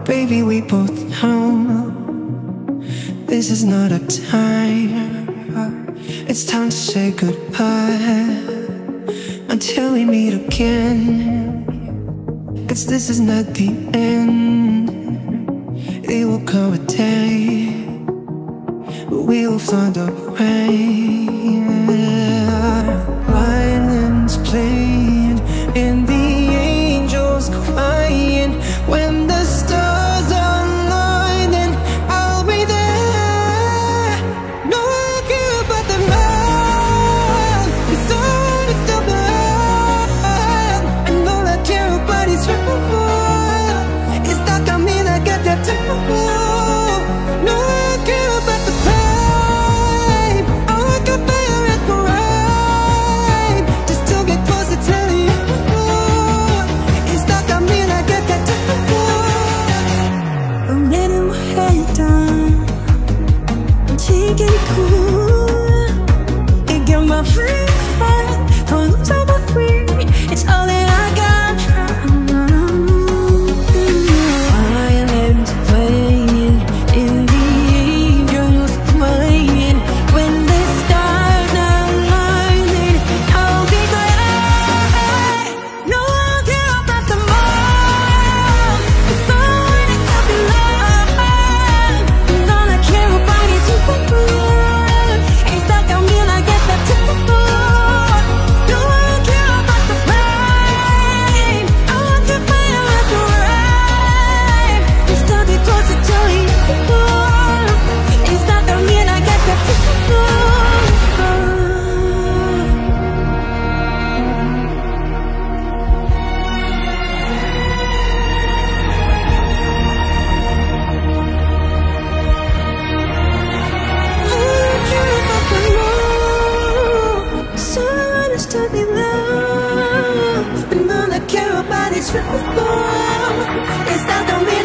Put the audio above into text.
Baby, we both know this is not a time. It's time to say goodbye until we meet again. 'Cause this is not the end. It will come a day we will find a way. Violins playing and the angels crying. When the stars are aligning, I'll be there. No, I care about the man. It's all it's the man. And all I care about is you. It's stuck on me like I got to. No, I care about the pain. I wake up there at the rain just to get closer to you. It's stuck on me like I got to. I'm letting my head down. I'm taking it cool. It got my free head on top of me. It's all that I got. Violins playing in the angels playing. When they start aligning, I'll be glad. No, I don't care about the moon. It's all when it comes to love. And all I care about is you. Ain't stuck on me like I got to. No, I don't care about the pain. I want to feel like the rain. It's stuck it closer to you. Ain't stuck on me like I got to. And all I care about is you. It's not the